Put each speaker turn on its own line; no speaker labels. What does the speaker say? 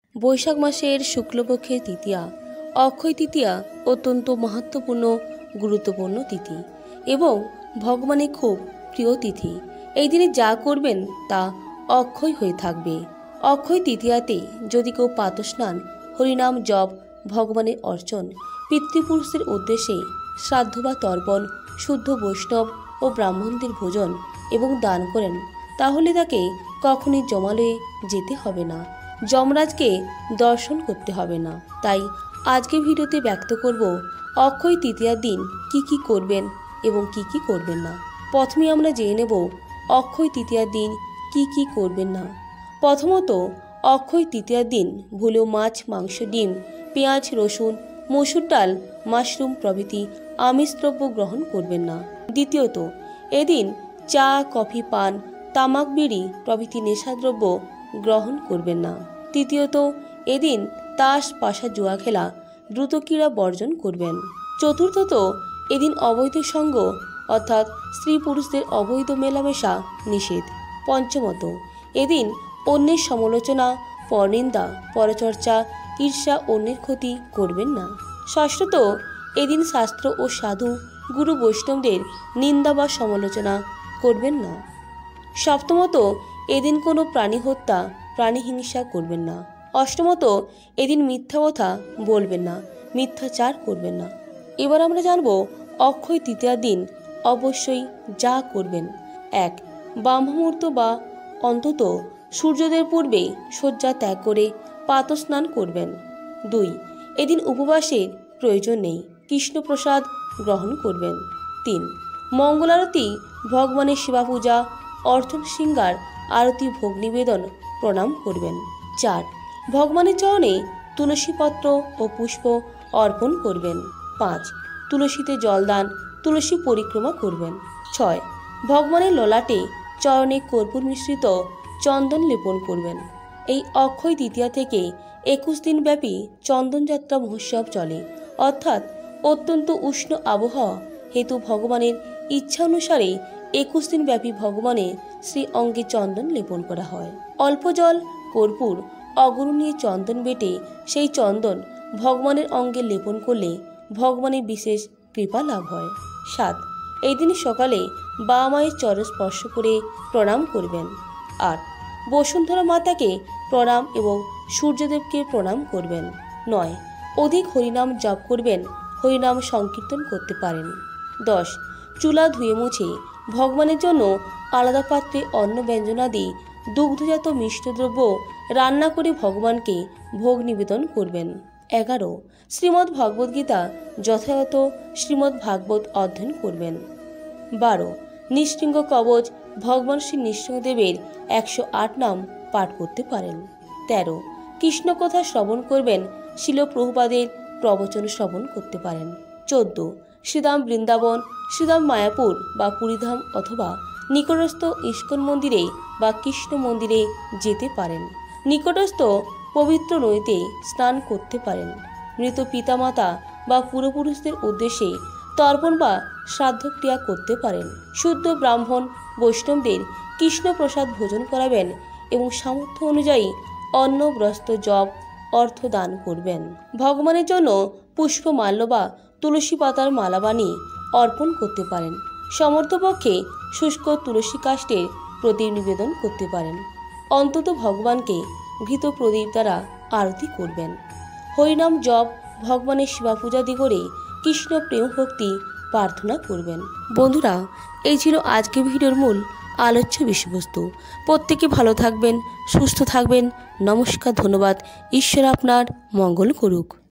বৈশাখ মাসের শুক্লপক্ষের তৃতীয়া অক্ষয় তৃতীয়া অত্যন্ত মাহাত্ম্যপূর্ণ গুরুত্বপূর্ণ তিথি এবং ভগবানের খুব প্রিয় তিথি। এই দিনে যা করবেন তা অক্ষয় হয়ে থাকবে। অক্ষয় তৃতীয়াতে যদি কেউ প্রাতঃস্নান, হরিনাম জপ, ভগবানের অর্চন, পিতৃপুরুষদের উদ্দেশ্যে শ্রাদ্ধ বা তর্পণ, শুদ্ধ বৈষ্ণব ও ব্রাহ্মণদের ভোজন এবং দান করেন, তাহলে তাকে কখনই যমালয়ে যেতে হবে না, যমরাজকে দর্শন করতে হবে না। তাই আজকে ভিডিওতে ব্যক্ত করব অক্ষয় তৃতীয়ার দিন কি করবেন এবং কি করবেন না। প্রথমে আমরা জেনে নেব অক্ষয় তৃতীয়ার দিন কি করবেন না। প্রথমত, অক্ষয় তৃতীয়ার দিন ভুলেও মাছ, মাংস, ডিম, পেঁয়াজ, রসুন, মসুর ডাল, মাশরুম প্রভৃতি আমিষ দ্রব্য গ্রহণ করবেন না। দ্বিতীয়ত, এদিন চা, কফি, পান, তামাক, বিড়ি প্রভৃতি নেশাদ্রব্য গ্রহণ করবেন না। তৃতীয়ত, এদিন তাস, পাশা, জুয়া খেলা, দ্রুত ক্রীড়া বর্জন করবেন। চতুর্থত, এদিন অবৈধ সঙ্গ অর্থাৎ স্ত্রী পুরুষদের অবৈধ মেলামেশা নিষেধ। পঞ্চমত, এদিন অন্যের সমালোচনা, পরনিন্দা, পরচর্চা, ঈর্ষা, অন্যের ক্ষতি করবেন না। ষষ্ঠত, এদিন শাস্ত্র ও সাধু, গুরু, বৈষ্ণবদের নিন্দা বা সমালোচনা করবেন না। সপ্তমত, এদিন কোনো প্রাণী হত্যা, প্রাণী হিংসা করবেন না। অষ্টমত, এদিন মিথ্যা কথা বলবেন না, মিথ্যাচার করবেন না। এবার আমরা জানব অক্ষয় তৃতীয়ার দিন অবশ্যই যা করবেন। 1. ব্রাহ্মমুহূর্ত বা অন্তত সূর্যোদয়ের পূর্বে শয্যা ত্যাগ করে প্রাতঃস্নান করবেন। 2. এদিন উপবাসের প্রয়োজন নেই, কৃষ্ণপ্রসাদ গ্রহণ করবেন। 3. মঙ্গল আরতি, ভগবানের সেবা পূজা, অর্চন, শৃঙ্গার, আরতি, ভোগ নিবেদন, প্রণাম করবেন। 4. ভগবানের চরণে তুলসীপত্র ও পুষ্প অর্পণ করবেন। 5. তুলসীতে জলদান, তুলসী পরিক্রমা করবেন। 6. ভগবানের ললাটে চরণে কর্পূর মিশ্রিত চন্দন লেপন করবেন। এই অক্ষয় তৃতীয়া থেকে 21 দিন ব্যাপী চন্দনযাত্রা মহোৎসব চলে, অর্থাৎ অত্যন্ত উষ্ণ আবহাওয়া হেতু ভগবানের ইচ্ছা অনুসারে 21 দিন ব্যাপী ভগবানের শ্রী অঙ্গে চন্দন লেপন করা হয়। অল্প জল, কর্পূর, অগরু নিয়ে চন্দন বেটে সেই চন্দন ভগবানের অঙ্গে লেপন করলে ভগবানের বিশেষ কৃপা লাভ হয়। 7. এই দিন সকালে বাবা মায়ের চরণ স্পর্শ করে প্রণাম করবেন। 8. বসুন্ধরা মাতাকে প্রণাম এবং সূর্যদেবকে প্রণাম করবেন। 9. অধিক হরিনাম জপ করবেন, হরিনাম সংকীর্তন করতে পারেন। 10. চুলা ধুয়ে মুছে ভগবানের জন্য আলাদা পাত্রে অন্ন ব্যঞ্জনাদি, দুগ্ধজাত মিষ্টদ্রব্য রান্না করে ভগবানকে ভোগ নিবেদন করবেন। 11. শ্রীমদ্ ভগবদ্ গীতা যথাযথ শ্রীমদ্ ভাগবত অধ্যয়ন করবেন। 12. নৃসিংহ কবচ, ভগবান শ্রী নৃসিংহদেবের 108 নাম পাঠ করতে পারেন। 13. কৃষ্ণ কথা শ্রবণ করবেন, শিল প্রভুপাদের প্রবচন শ্রবণ করতে পারেন। 14. শ্রীধাম বৃন্দাবন, শ্রীধাম মায়াপুর বা পুরীধাম অথবা নিকটস্থ ইস্কন মন্দিরে বা কৃষ্ণ মন্দিরে যেতে পারেন। নিকটস্থ পবিত্র নদীতে স্নান করতে পারেন। মৃত পিতামাতা বা পূর্বপুরুষদের উদ্দেশ্যে তর্পণ বা শ্রাদ্ধক্রিয়া করতে পারেন। শুদ্ধ ব্রাহ্মণ, বৈষ্ণবদের কৃষ্ণপ্রসাদ ভোজন করাবেন এবং সামর্থ্য অনুযায়ী অন্ন, বস্ত্র, জপ, অর্থ দান করবেন। ভগবানের জন্য পুষ্পমাল্য বা তুলসী পাতার মালা বানিয়ে অর্পণ করতে পারেন। সমর্থপক্ষে শুষ্ক তুলসী কাষ্ঠের প্রদীপ নিবেদন করতে পারেন। অন্তত ভগবানকে ঘৃত প্রদীপ দ্বারা আরতি করবেন। হরিনাম জপ, ভগবানের সেবা পূজাদি করে কৃষ্ণ প্রেম ভক্তি প্রার্থনা করবেন। বন্ধুরা, এই ছিল আজকের ভিডিওর মূল আলোচ্য বিষয়বস্তু। প্রত্যেকে ভালো থাকবেন, সুস্থ থাকবেন। নমস্কার, ধন্যবাদ। ঈশ্বর আপনার মঙ্গল করুক।